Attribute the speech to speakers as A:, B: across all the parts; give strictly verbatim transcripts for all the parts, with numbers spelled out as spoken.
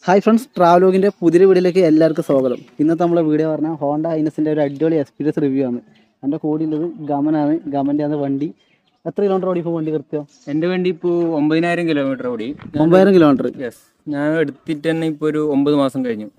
A: Hi friends, ട്രാവലോഗിൻ്റെ പുതിയ വീഡിയോയിലേക്ക് എല്ലാവർക്കും സ്വാഗതം. ഇന്നത്തെ നമ്മളെ വീഡിയോ പറഞ്ഞാൽ ഹോണ്ട ഹൈനസിൻ്റെ ഒരു അടിപൊളി എക്സ്പീരിയൻസ് റിവ്യൂ ആണ്. എൻ്റെ കൂടെ ഉള്ളത് ഗമനാണ്. ഗമൻ്റെ ആണ് വണ്ടി. എത്ര കിലോമീറ്റർ ഓടി ഇപ്പോൾ വണ്ടി കൃത്യം?
B: എൻ്റെ വണ്ടി ഇപ്പോൾ ഒമ്പതിനായിരം കിലോമീറ്റർ ഓടി.
A: ഒമ്പതിനായിരം കിലോമീറ്റർ
B: യെസ്. ഞാൻ എടുത്തിട്ട് തന്നെ ഇപ്പോൾ ഒരു ഒമ്പത് മാസം കഴിഞ്ഞു.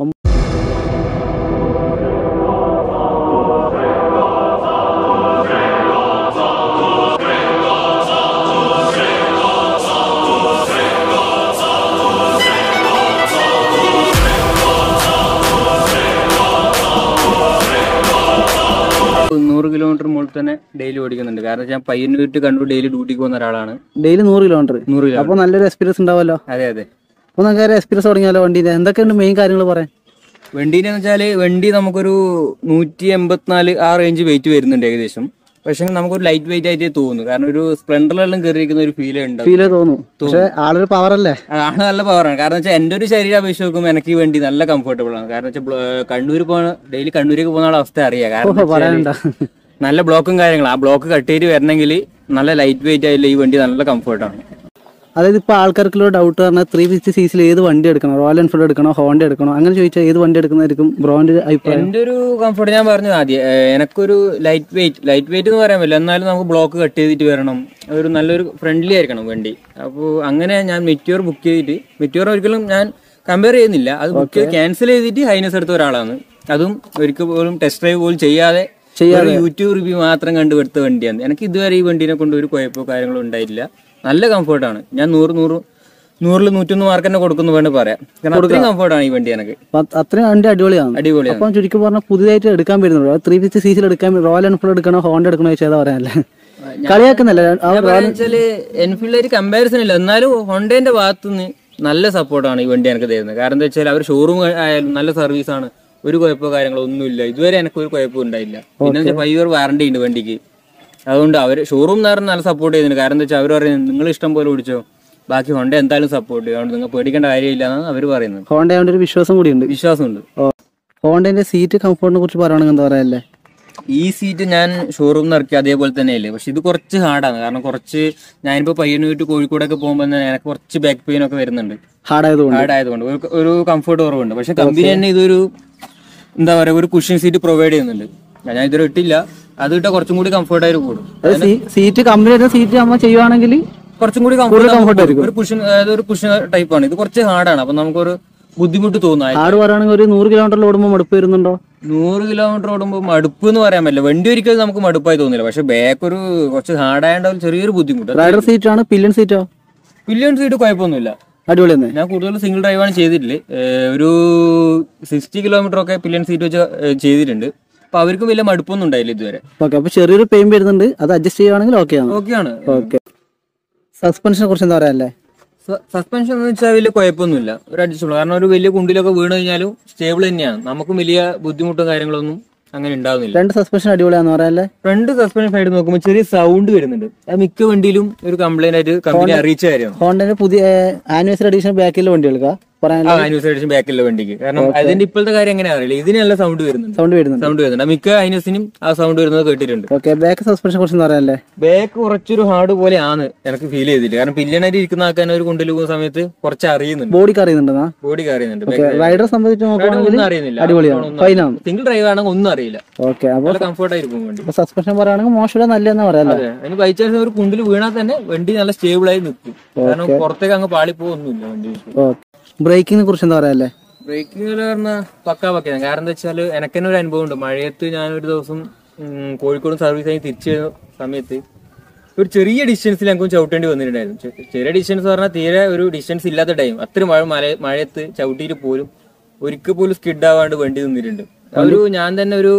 B: നൂറ് കിലോമീറ്റർ മുകളിൽ തന്നെ ഡെയിലി ഓടിക്കുന്നുണ്ട്. കാരണം ഞാൻ പയ്യന്നൂർ ടു കണ്ണൂർ ഡെയിലി ഡ്യൂട്ടിക്ക് പോകുന്ന ഒരാളാണ്.
A: ഡെയിലി നൂറ് കിലോമീറ്റർ
B: നൂറ് കിലോമീറ്റർ
A: അപ്പോൾ നല്ലൊരു എക്സ്പീരിയൻസ് ഉണ്ടാവുമല്ലോ.
B: അതെ അതെ.
A: അപ്പോൾ നമുക്ക് എക്സ്പീരിയൻസ് തുടങ്ങിയാലോ വണ്ടീൻ്റെ? എന്തൊക്കെയുണ്ട് മെയിൻ കാര്യങ്ങൾ പറയാൻ?
B: വണ്ടീൻ്റെ എന്ന് വെച്ചാൽ വണ്ടി നമുക്കൊരു നൂറ്റി എൺപത്തിനാല് ആ റേഞ്ച് വെയിറ്റ് വരുന്നുണ്ട് ഏകദേശം. പക്ഷെ നമുക്കൊരു ലൈറ്റ് വെയിറ്റ് ആയിട്ടേ തോന്നുന്നു. കാരണം ഒരു സ്പ്ലെൻഡറിലെല്ലാം കയറിയിരിക്കുന്ന ഒരു ഫീൽ ഉണ്ട്.
A: ഫീൽ തോന്നും. പക്ഷേ ആളൊരു പവർ അല്ലേ?
B: ആണ്, നല്ല പവറാണ്. കാരണം വെച്ചാൽ എൻ്റെ ഒരു ശരീരം അപേക്ഷിച്ച് നോക്കുമ്പോൾ എനിക്ക് വേണ്ടി നല്ല കംഫർട്ടബിൾ ആണ്. കാരണം വെച്ചാൽ കണ്ണൂർ പോകുന്ന ഡെയിലി കണ്ണൂരേക്ക് പോകുന്ന അവസ്ഥ അറിയാം. കാരണം നല്ല ബ്ലോക്കും കാര്യങ്ങളും, ആ ബ്ലോക്ക് കട്ട് ചെയ്ത് വരണമെങ്കിൽ നല്ല ലൈറ്റ് വെയിറ്റ് ആയില്ല ഈ വണ്ടി നല്ല കംഫർട്ടാണ്.
A: അതായത് ഇപ്പോൾ ആൾക്കാർക്കുള്ള ഡൗട്ട് പറഞ്ഞാൽ ത്രീ ഫിഫ്റ്റി സീസിൽ ഏത് വണ്ടി എടുക്കണം? റോയൽ എൻഫീൽഡ് എടുക്കണോ, ഹോണ്ട എടുക്കണോ? അങ്ങനെ ചോദിച്ചാൽ ഏത് വണ്ടി എടുക്കുന്നതായിരിക്കും ബ്രോന്റെ അഭിപ്രായം?
B: എൻ്റെ ഒരു കംഫർട്ട് ഞാൻ പറഞ്ഞു ആദ്യം, എനിക്കൊരു ലൈറ്റ് വെയിറ്റ് ലൈറ്റ് വെയിറ്റ് എന്ന് പറയാൻ പറ്റില്ല. എന്നാലും നമുക്ക് ബ്ലോക്ക് കട്ട് ചെയ്തിട്ട് വരണം, ഒരു നല്ലൊരു ഫ്രണ്ട്ലി ആയിരിക്കണം വണ്ടി. അപ്പോൾ അങ്ങനെ ഞാൻ മെറ്റിയോർ ബുക്ക് ചെയ്തിട്ട്, മെറ്റിയോർ ഒരിക്കലും ഞാൻ കമ്പയർ ചെയ്യുന്നില്ല, അത് ബുക്ക് ചെയ്ത് ക്യാൻസൽ ചെയ്തിട്ട് ഹൈനസ് എടുത്ത ഒരാളാണ്. അതും ഒരിക്കൽ പോലും ടെസ്റ്റ് ഡ്രൈവ് പോലും ചെയ്യാതെ ചെയ്യാതെ യൂട്യൂബ് റിവ്യൂ മാത്രം കണ്ടുപിടുത്ത വണ്ടിയാണ്. എനിക്ക് ഇതുവരെ ഈ വണ്ടീനെ കൊണ്ട് ഒരു കുഴപ്പമോ കാര്യങ്ങളോ ഉണ്ടായിട്ടില്ല. നല്ല കംഫർട്ടാണ്. ഞാൻ നൂറ് നൂറ് നൂറിൽ നൂറ്റൊന്ന് മാർക്ക് തന്നെ കൊടുക്കുന്നു വേണ്ടി പറയാം. കാരണം അത്രയും കംഫർട്ടാണ് ഈ വണ്ടി. എനിക്ക്
A: അത്രയും വണ്ടി അടിപൊളിയാണ്.
B: അടിപൊളിയാണ്.
A: അപ്പം ചുരുക്കി പറഞ്ഞാൽ പുതിയതായിട്ട് എടുക്കാൻ വരുന്നുള്ളൂ. ത്രീ ഫിഫ്റ്റി സീസിൽ എടുക്കാൻ റോയൽ എൻഫീൽഡ് എടുക്കണോ, ഹോണ്ട എടുക്കണോ ചോദിച്ചാൽ പറയാനല്ലേ? കളിയാക്കുന്നല്ലേ
B: വെച്ചാല് എൻഫീൽഡ് കമ്പാരിസൺ ഇല്ല. എന്നാലും ഹോണ്ടേന്റെ ഭാഗത്തുനിന്ന് നല്ല സപ്പോർട്ടാണ് ഈ വണ്ടി എനിക്ക് തരുന്നത്. കാരണം എന്താ വെച്ചാൽ അവർ ഷോറൂം ആയാലും നല്ല സർവീസാണ്. ഒരു കുഴപ്പമോ കാര്യങ്ങളോ ഒന്നുമില്ല. ഇതുവരെ എനിക്ക് ഒരു കുഴപ്പവും ഉണ്ടായില്ല. പിന്നെ ഫൈവ് ഇയർ വാറണ്ടി ഉണ്ട് വണ്ടിക്ക്. അതുകൊണ്ട് അവർ ഷോറൂം നേരം നല്ല സപ്പോർട്ട് ചെയ്യുന്നുണ്ട്. കാരണം എന്താ വെച്ചാൽ അവർ പറയുന്നത് നിങ്ങൾ ഇഷ്ടം പോലെ ഓടിച്ചോ, ബാക്കി ഹോണ്ട എന്തായാലും സപ്പോർട്ട് ചെയ്യും, അതുകൊണ്ട് നിങ്ങൾ പേടിക്കേണ്ട കാര്യമില്ല എന്നാണ് അവർ പറയുന്നത്.
A: ഹോണ്ട ഒരു വിശ്വാസം കൂടിയുണ്ട്.
B: വിശ്വാസമുണ്ട്.
A: ഹോണ്ടന്റെ സീറ്റ് കംഫർട്ടിനെ കുറിച്ച് പറയുകയാണെങ്കിൽ എന്താ പറയല്ലേ?
B: ഈ സീറ്റ് ഞാൻ ഷോറൂമിൽ ഇറക്കി അതേപോലെ തന്നെയല്ലേ. പക്ഷെ ഇത് കുറച്ച് ഹാർഡാണ്. കാരണം കുറച്ച് ഞാനിപ്പോൾ പയ്യന്നൂർ ടു കോഴിക്കോടൊക്കെ പോകുമ്പോൾ തന്നെ എനിക്ക് കുറച്ച് ബാക്ക് പെയിൻ ഒക്കെ വരുന്നുണ്ട്.
A: ഹാർഡായതുകൊണ്ട്
B: ഹാർഡായതുകൊണ്ട് ഒരു കംഫർട്ട് കുറവുണ്ട്. പക്ഷെ കമ്പനി തന്നെ ഇതൊരു എന്താ പറയുക, ഒരു കുഷൻ സീറ്റ് പ്രൊവൈഡ് ചെയ്യുന്നുണ്ട്. ഞാൻ ഇതുവരെ ഇട്ടില്ല, അത് ഇട്ടാൽ കുറച്ചും കൂടി കംഫർട്ട് ആയിട്ട് കൂടും.
A: സീറ്റ് കമ്പനി സീറ്റ് നമ്മൾ ചെയ്യുവാണെങ്കിൽ കുറച്ചും കൂടി കംഫർട്ട് ആയിരിക്കും.
B: ഒരു കുഷൻ, അതായത് ഒരു കുഷൻ ടൈപ്പാണ്. ഇത് കുറച്ച് ഹാർഡാണ്. അപ്പൊ നമുക്കൊരു ബുദ്ധിമുട്ട് തോന്നുന്നു.
A: ഹാർഡ് പറയുകയാണെങ്കിൽ ഒരു നൂറ് കിലോമീറ്റർ ഓടുമ്പോൾ മടുപ്പ് വരുന്നുണ്ടോ?
B: നൂറ് കിലോമീറ്റർ ഓടുമ്പോൾ മടുപ്പ് എന്ന് പറയാൻ പറ്റില്ല. വണ്ടി ഒരിക്കലും നമുക്ക് മടുപ്പായി തോന്നില്ല. പക്ഷെ ബാക്ക് ഒരു കുറച്ച് ഹാർഡായതുകൊണ്ട് ചെറിയൊരു ബുദ്ധിമുട്ട്.
A: റൈഡർ സീറ്റ് ആണ്. പില്ലിയൻ സീറ്റോ?
B: പില്ലിയൻ സീറ്റ് കുഴപ്പമൊന്നുമില്ല,
A: അടിപൊളി തന്നെ.
B: ഞാൻ കൂടുതൽ സിംഗിൾ ഡ്രൈവാണ് ചെയ്തിട്ടില്ല. ഒരു സിക്സ്റ്റി കിലോമീറ്റർ ഒക്കെ പില്ലിയൻ സീറ്റ് വെച്ച് ചെയ്തിട്ടുണ്ട്. അപ്പൊ അവർക്കും വലിയ മടുപ്പൊന്നും ഉണ്ടായില്ല ഇതുവരെ.
A: ഓക്കെ, അപ്പൊ ചെറിയൊരു പെയിൻ വരുന്നുണ്ട്, അത് അഡ്ജസ്റ്റ് ചെയ്യുവാണെങ്കിൽ ഓക്കെയാണ്.
B: ഓക്കെയാണ്.
A: ഓക്കെ. സസ്പെൻഷനെ കുറിച്ച് എന്താ പറയാല്ലേ?
B: സസ്പെൻഷൻ എന്ന് വെച്ചാൽ വലിയ കുഴപ്പമൊന്നുമില്ല, ഒരു അഡ്ജസ്റ്റബിൾ. കാരണം ഒരു വലിയ കുണ്ടിലൊക്കെ വീണ് കഴിഞ്ഞാലും സ്റ്റേബിൾ തന്നെയാണ്. നമുക്കും വലിയ ബുദ്ധിമുട്ടും കാര്യങ്ങളൊന്നും അങ്ങനെ ഉണ്ടാവുന്നില്ല.
A: രണ്ട് സസ്പെൻഷൻ അടിപൊളിയാന്ന് പറയാല്ലേ?
B: രണ്ട് സസ്പെൻഷൻ സൈഡ് നോക്കുമ്പോൾ ചെറിയ സൗണ്ട് വരുന്നുണ്ട്. അത് മിക്ക വണ്ടിയിലും ഒരു കംപ്ലൈന്റ് ആയിട്ട് കമ്പനി അറിയിച്ച കാര്യമാണ്.
A: ഹോണ്ടന്റെ പുതിയ ആനിവേഴ്സറി എഡിഷൻ ബാക്കിലെ വണ്ടികൾക്ക്
B: ആനിവേഴ്സറി എഡിഷൻ ബാക്കിലുള്ള വണ്ടിക്ക്. കാരണം അതിന്റെ ഇപ്പോഴത്തെ കാര്യം എങ്ങനെ അറിയില്ല, ഇതിന് നല്ല സൗണ്ട് വരുന്നുണ്ട്.
A: സൗണ്ട് വരുന്നുണ്ട്
B: സൗണ്ട് വരുന്നുണ്ട് മിക്ക ആനിവേഴ്സിനും ആ സൗണ്ട് വരുന്നത് കേട്ടിട്ടുണ്ട്.
A: ഓക്കെ. ബാക്ക് സസ്പെൻഷൻ കുറിച്ച് പറയാല്ലേ?
B: ബാക്ക് കുറച്ചൊരു ഹാർഡ് പോലെയാണ് എനിക്ക് ഫീൽ ചെയ്തില്ല. കാരണം പില്ലനായിട്ട് ഇരിക്കുന്ന ആക്കാൻ ഒരു കുണ്ടിൽ പോകുന്ന സമയത്ത് കുറച്ച് അറിയുന്നുണ്ട്.
A: ബോഡിക്ക് അറിയുന്നുണ്ട്.
B: ബോഡിക്ക് അറിയുന്നുണ്ട്.
A: റൈഡറെ സംബന്ധിച്ച് നോക്കുകയാണെങ്കിൽ
B: അറിയുന്നില്ല.
A: അടിപൊളിയാണ്.
B: സിംഗിൾ ഡ്രൈവ് ആണെങ്കിൽ ഒന്നും അറിയില്ല.
A: ഓക്കെ. അപ്പോൾ
B: കംഫർട്ട് ആയിരിക്കും വണ്ടി.
A: സസ്പെൻഷൻ പറയുകയാണെങ്കിൽ മോശം നല്ലതെന്ന് പറയാം.
B: അതിന് ബൈ ചാൻസ് ഒരു കുണ്ടിൽ വീണാൽ തന്നെ വണ്ടി നല്ല സ്റ്റേബിൾ ആയി നിൽക്കും. കാരണം പുറത്തേക്ക് അങ്ങ് പാളിപ്പോന്നില്ല വണ്ടി.
A: ബ്രേക്കിങ്ങിനെ കുറിച്ച് എന്താ പറയാല്ലേ?
B: ബ്രേക്കിംഗ് പറഞ്ഞാൽ പക്കാ പക്കയാണ്. കാരണം എന്താ വെച്ചാൽ എനിക്ക് തന്നെ ഒരു അനുഭവം ഉണ്ട്. മഴയത്ത് ഞാനൊരു ദിവസം കോഴിക്കോട് സർവീസ് കഴിഞ്ഞ് തിരിച്ചു വരുന്ന സമയത്ത് ഒരു ചെറിയ ഡിസ്റ്റൻസിൽ ഞങ്ങൾക്ക് ചവിട്ടേണ്ടി വന്നിട്ടുണ്ടായിരുന്നു. ചെറിയ ഡിസ്റ്റൻസ് പറഞ്ഞാൽ തീരെ ഒരു ഡിസ്റ്റൻസ് ഇല്ലാത്ത ടൈം. അത്ര മഴ മല മഴയത്ത് ചവിട്ടിയിട്ട് പോലും ഒരിക്കൽ പോലും സ്കിഡ് ആവാണ്ട് വണ്ടി നിന്നിട്ടുണ്ട്. ഒരു ഞാൻ തന്നെ ഒരു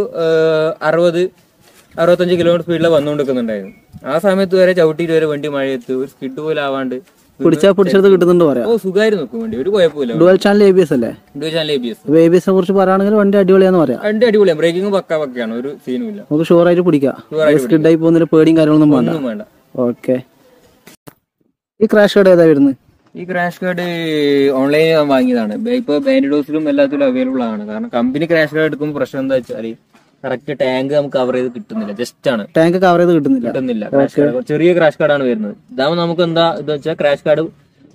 B: അറുപത് അറുപത്തഞ്ച് കിലോമീറ്റർ സ്പീഡിലാണ് വന്നുകൊണ്ടിരിക്കുന്നുണ്ടായിരുന്നു. ആ സമയത്ത് വരെ ചവിട്ടിയിട്ട് വരെ വണ്ടി മഴയത്ത് ഒരു സ്കിഡ് പോലും ആവാണ്ട്
A: പിടിച്ചാൽ പിടിച്ചത് കിട്ടുന്നുണ്ട് പറയാം.
B: ഓ, സുഖമായിരുന്നു നിൽക്കും വണ്ടി, ഒരു കുഴപ്പമില്ല.
A: Dual channel A B S അല്ലേ?
B: Dual channel A B S.
A: A B എസിനെ കുറിച്ച് പറയുകയാണെങ്കിൽ വണ്ടി അടിപൊളിയാന്ന് പറയാം.
B: വണ്ടി അടിപൊളിയാണ്. ബ്രേക്കിംഗ് പക്കാ പക്കയാണ്, ഒരു സീനും ഇല്ല.
A: നമുക്ക് ഷുവറായിട്ട് പിടിക്കാം. സ്കിഡായി പോകുന്നതിന് പേടിയും കാര്യങ്ങളൊന്നും വേണ്ട.
B: വേണ്ട.
A: ഓക്കെ. ഈ ക്രാഷ് കാർഡ് ഏതാ വരുന്നത്?
B: ഈ ക്രാഷ് കാർഡ് ഓൺലൈനിൽ ഞാൻ വാങ്ങിയതാണ്. ഇപ്പൊ ബാൻഡിഡോസിലും എല്ലാത്തിലും അവൈലബിൾ ആണ്. കാരണം കമ്പനി ക്രാഷ് കാർഡ് എടുക്കുമ്പോൾ പ്രശ്നം എന്താ വെച്ചാൽ കറക്റ്റ് ടാങ്ക് നമുക്ക് കവർ ചെയ്ത് കിട്ടുന്നില്ല. ജസ്റ്റ് ആണ്
A: ടാങ്ക് കവർ ചെയ്ത് കിട്ടുന്നില്ല
B: കിട്ടുന്നില്ല ക്രാഷ് കാർഡ് ചെറിയ ക്രാഷ് കാർഡാണ് വരുന്നത്. ഇതാവുമ്പോൾ നമുക്ക് എന്താ ഇത് വെച്ചാൽ ക്രാഷ് കാർഡ്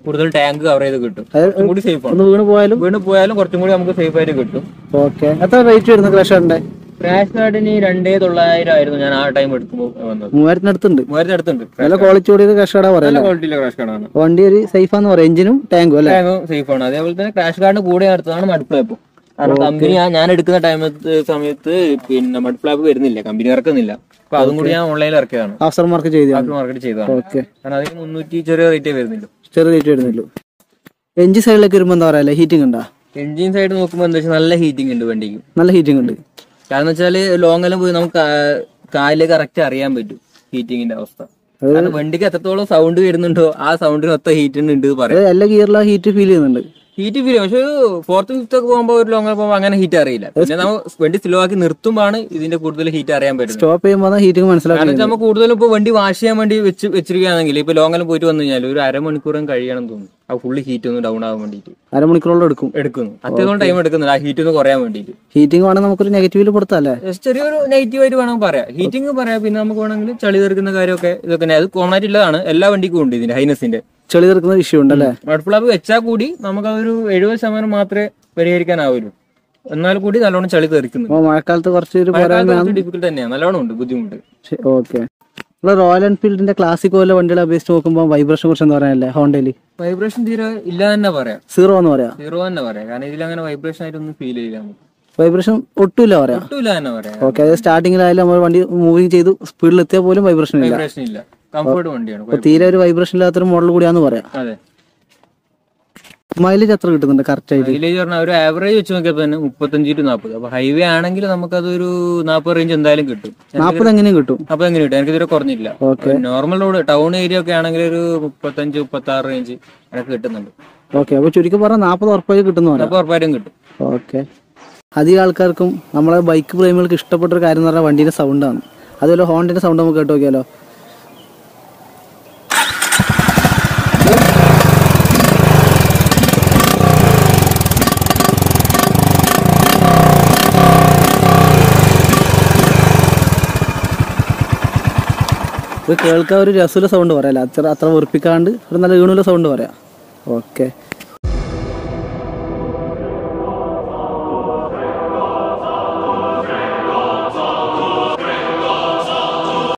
B: കൂടുതൽ ടാങ്ക് കവർ ചെയ്ത് കിട്ടും, കുറച്ചും കൂടി സേഫ് ആണ്.
A: ഒന്ന് വീണ് പോയാലും
B: വീണ് പോയാലും കുറച്ചും കൂടി നമുക്ക് സേഫ് ആയിട്ട് കിട്ടും.
A: ഓക്കെ. എത്ര റേറ്റ് വരുന്നത് ക്രാഷ് ഗാർഡിന്റെ?
B: ക്രാഷ് ഗാർഡിന് രണ്ടേ തൊള്ളായിരം ആയിരുന്നു ഞാൻ ആ ടൈം എടുക്കുമ്പോൾ വന്നത്.
A: മൂവായിരത്തിന് അടുത്തുണ്ട്.
B: മൂവായിരത്തി അടുത്തുണ്ട്.
A: നല്ല ക്വാളിറ്റി കൂടിയത് ക്രാഷ് ഗാർഡാ പറയാം.
B: ക്വാളിറ്റിയിലെ ക്രാഷ് ഗാർഡാണ്.
A: വണ്ടി ഒരു സേഫ് ആണെന്ന് പറയാം, എഞ്ചിനും ടാങ്കും അല്ലേ?
B: ടാങ്കും സേഫ് ആണ്. അതേപോലെ തന്നെ ക്രാഷ് ഗാർഡിന് കൂടെ അടുത്തതാണ് മഡ് ഫ്ലാപ്പ്. കാരണം കമ്പനി ഞാൻ എടുക്കുന്ന ടൈമത്ത് സമയത്ത് പിന്നെ മഡ് ഫ്ലാപ്പ് വരുന്നില്ല, കമ്പനി ഇറക്കുന്നില്ല. അപ്പൊ അതും കൂടി ഞാൻ ഓൺലൈനിൽ ഇറക്കിയതാണ്,
A: ആഫ്റ്റർ മാർക്കറ്റ് ചെയ്തു
B: ആഫ്റ്റർ മാർക്കറ്റ് ചെയ്തതാണ്.
A: ഓക്കെ.
B: കാരണം അതിന് മുന്നൂറ്റി ചെറിയ റേറ്റേ വരുന്നില്ല,
A: ചെറിയ റേറ്റ് വരുന്നുള്ളൂ. എഞ്ചിൻ സൈഡിലേക്ക് വരുമ്പോൾ എന്താ പറയാ, ഹീറ്റിംഗ് ഉണ്ടോ?
B: എഞ്ചിൻ സൈഡ് നോക്കുമ്പോൾ എന്താ വെച്ചാൽ നല്ല ഹീറ്റിംഗ് ഉണ്ട് വണ്ടിക്ക്,
A: നല്ല ഹീറ്റിംഗ് ഉണ്ട്.
B: കാരണം വെച്ചാല് ലോങ് എല്ലാം പോയി നമുക്ക് കാലില് കറക്റ്റ് അറിയാൻ പറ്റും ഹീറ്റിങ്ങിന്റെ അവസ്ഥ. കാരണം വണ്ടിക്ക് എത്രത്തോളം സൗണ്ട് വരുന്നുണ്ടോ ആ സൗണ്ടിന് ഒത്ത ഹീറ്റ് ഉണ്ട് പറയാം.
A: എല്ലാ ഗിയറിലും ഹീറ്റ് ഫീൽ ചെയ്യുന്നുണ്ട്.
B: ഹീറ്റ് ഫീൽ പക്ഷെ ഫോർത്ത് ഫിഫ്ത്ത് ഒക്കെ പോകുമ്പോൾ ഒരു ലോങ് പോകുമ്പോൾ അങ്ങനെ ഹീറ്റ് അറിയില്ല. പിന്നെ നമ്മൾ വണ്ടി സ്ലോ ആക്കി നിർത്തുമ്പോഴാണ് ഇതിന്റെ കൂടുതൽ ഹീറ്റ് അറിയാൻ പറ്റും.
A: സ്റ്റോപ്പ് ചെയ്യുമ്പോൾ ഹീറ്റിംഗ് മനസ്സിലാക്കാം.
B: കാരണം നമ്മൾ കൂടുതലും ഇപ്പോൾ വണ്ടി വാഷ് ചെയ്യാൻ വേണ്ടി വെച്ച് വെച്ചിരിക്കുകയാണെങ്കിൽ ഇപ്പൊ ലോങ്ങെല്ലാം പോയിട്ട് വന്നു കഴിഞ്ഞാൽ ഒരു അരമണിക്കൂറും കഴിയണം തോന്നുന്നു ആ ഫുള്ള് ഹീറ്റ് ഒന്ന് ഡൗൺ ആവാൻ വേണ്ടിയിട്ട്.
A: അരമണിക്കൂറോളം എടുക്കും
B: എടുക്കുന്നു അത്യാവശ്യം ടൈം എടുക്കുന്നുണ്ട് ആ ഹീറ്റ് ഒന്ന് കുറയാൻ വേണ്ടിയിട്ട്.
A: ഹീറ്റിംഗ് വേണമെങ്കിൽ നമുക്കൊരു നെഗറ്റീവിൽ കൊടുത്താലേ,
B: ചെറിയൊരു നെഗറ്റീവ് ആയിട്ട് വേണം പറയാം. ഹീറ്റിംഗ് പറയാം. പിന്നെ നമുക്ക് വേണമെങ്കിൽ ചളി തെറിക്കുന്ന കാര്യമൊക്കെ ഇതൊക്കെ അത് കോമൺ ആയിട്ടുള്ളതാണ്, എല്ലാ വണ്ടിക്കും ഉണ്ട് ഇതിന്റെ ഹൈനസിന്റെ.
A: ചെളി തെറിക്കുന്ന ഇഷ്യൂ ഉണ്ടല്ലേ?
B: മഡ് ഫ്ലാപ്പ് വെച്ചാൽ കൂടി നമുക്കതൊരു എഴുപത് ശതമാനം മാത്രമേ പരിഹരിക്കാനാവുള്ളൂ, എന്നാൽ കൂടി നല്ലോണം ചളി തെറിക്കുന്നു.
A: മഴക്കാലത്ത് കുറച്ച്
B: ഡിഫിക്കൽട്ട് തന്നെയാണ്, നല്ലോണം ഉണ്ട് ബുദ്ധിമുട്ട്.
A: ഓക്കെ. റോയൽ എൻഫീൽഡിന്റെ ക്ലാസിക് പോലെ വണ്ടികളെ അപേക്ഷിച്ച് നോക്കുമ്പോൾ വൈബ്രേഷൻ കുറിച്ച് എന്താ പറയാനല്ലേ? ഹോണ്ടയില്
B: വൈബ്രേഷൻ തീരെ ഇല്ല തന്നെ പറയാം,
A: സീറോ എന്ന് പറയാം.
B: സീറോ തന്നെ പറയാം. കാരണം ഇതിൽ അങ്ങനെ വൈബ്രേഷൻ ആയിട്ടൊന്നും ഫീൽ ചെയ്യില്ല,
A: വൈബ്രേഷൻ ഒട്ടുമില്ല പറയാം.
B: ഒട്ടുമില്ല തന്നെ പറയാം.
A: ഓക്കെ. അത് സ്റ്റാർട്ടിങ്ങിലായാലും നമ്മൾ വണ്ടി മൂവിങ് ചെയ്ത് സ്പീഡിൽ എത്തിയാൽ പോലും വൈബ്രേഷൻ ഇല്ല.
B: വൈബ്രേഷൻ ഇല്ല, കംഫർട്ട് വണ്ടിയാണ്.
A: തീരെ ഒരു വൈബ്രേഷൻ ഇല്ലാത്തൊരു മോഡൽ കൂടിയാന്ന് പറയാം.
B: അതെ.
A: മൈലേജ് എത്ര കിട്ടുന്നുണ്ട് കറക്റ്റ് ആയിട്ട്?
B: മൈലേജ് പറഞ്ഞാൽ ഒരു ആവറേജ് വെച്ച് നോക്കിയപ്പോൾ തന്നെ മുപ്പത്തഞ്ച് ടു നാൽപ്പത്. അപ്പൊ ഹൈവേ ആണെങ്കിൽ നമുക്കതൊരു നാൽപ്പത് റേഞ്ച് എന്തായാലും കിട്ടും.
A: നാൽപ്പത് എങ്ങനെയും കിട്ടും.
B: അപ്പൊ എങ്ങനെ കിട്ടും? എനിക്ക് ഇതുവരെ കുറഞ്ഞില്ല. നോർമൽ റോഡ് ടൗൺ ഏരിയ ഒക്കെ ആണെങ്കിൽ ഒരു മുപ്പത്തഞ്ച് മുപ്പത്തി ആറ് റേഞ്ച് എനിക്ക് കിട്ടുന്നുണ്ട്.
A: ഓക്കെ. അപ്പൊ ചുരുക്കി പറഞ്ഞാൽ നാൽപ്പത് ഉറപ്പായി കിട്ടുന്നു,
B: അപ്പൊ ഉറപ്പായിട്ടും കിട്ടും.
A: ഓക്കെ. അധികം ആൾക്കാർക്കും നമ്മളെ ബൈക്ക് പ്രേമികൾക്ക് ഇഷ്ടപ്പെട്ട ഒരു കാര്യം എന്ന് പറഞ്ഞാൽ വണ്ടിയുടെ സൗണ്ടാണ്. അതുപോലെ ഹോണ്ടിന്റെ സൗണ്ട് നമുക്ക് കേട്ട് നോക്കിയാലോ. ഇത് കേൾക്കാൻ ഒരു രസമുള്ള സൗണ്ട് പറയാം, അത്ര അത്ര ഉറപ്പിക്കാണ്ട് ഒരു നല്ല ഈണുള്ള സൗണ്ട് പറയാം. ഓക്കെ.